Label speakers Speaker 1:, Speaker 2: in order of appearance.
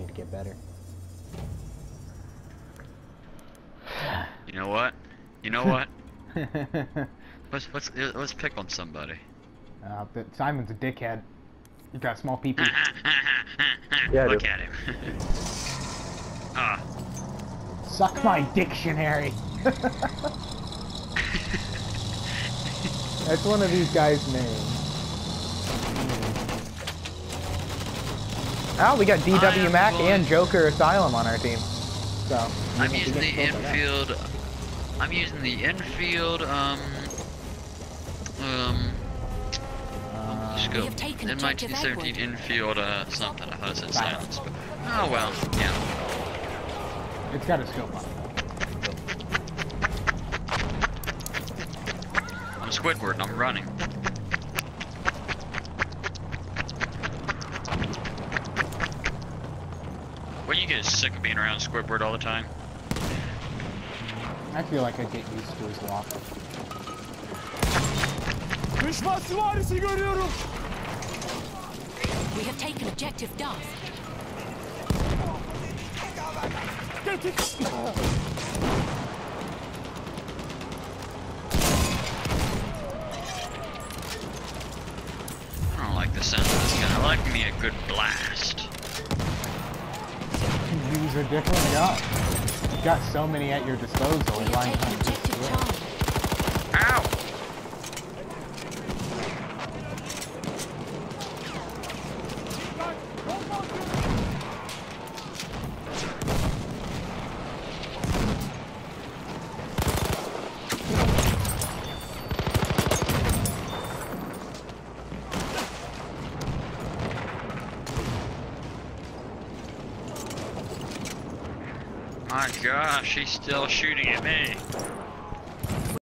Speaker 1: need to get better.
Speaker 2: You know what? You know what? Let's pick on somebody.
Speaker 1: But Simon's a dickhead. You got small pee-pee.
Speaker 3: Yeah,
Speaker 2: Look at him.
Speaker 1: Suck my dictionary. That's one of these guys' names. Oh, we got DW Mac and Joker Asylum on our team. So
Speaker 2: I'm using the infield. I'm using the infield. Scope. In my 2017 infield. Something. I thought it said silence. But, oh well. Yeah.
Speaker 1: It's got a scope on it.
Speaker 2: I'm Squidward and I'm running. Well, you get sick of being around Squidward all the time.
Speaker 1: I feel like I get used to his walk.
Speaker 4: We have taken objective Duff.
Speaker 2: I don't like the sound of this gun. I like me a good blast.
Speaker 1: These are different guns. You've got so many at your disposal.
Speaker 4: We have taken objective Charlie.
Speaker 2: Ow! My gosh, he's still shooting at me.